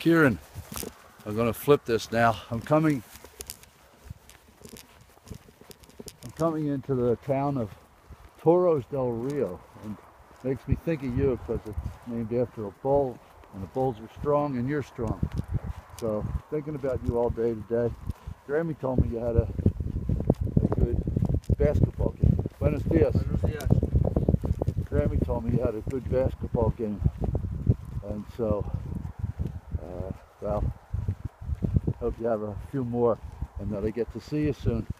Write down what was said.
Keiran. I'm going to flip this now. I'm coming into the town of Toros del Rio, and it makes me think of you because it's named after a bull, and the bulls are strong and you're strong. So thinking about you all day today. Grammy told me you had a good basketball game. Buenos dias. Buenos dias. Grammy told me you had a good basketball game, and so well, hope you have a few more and that I get to see you soon.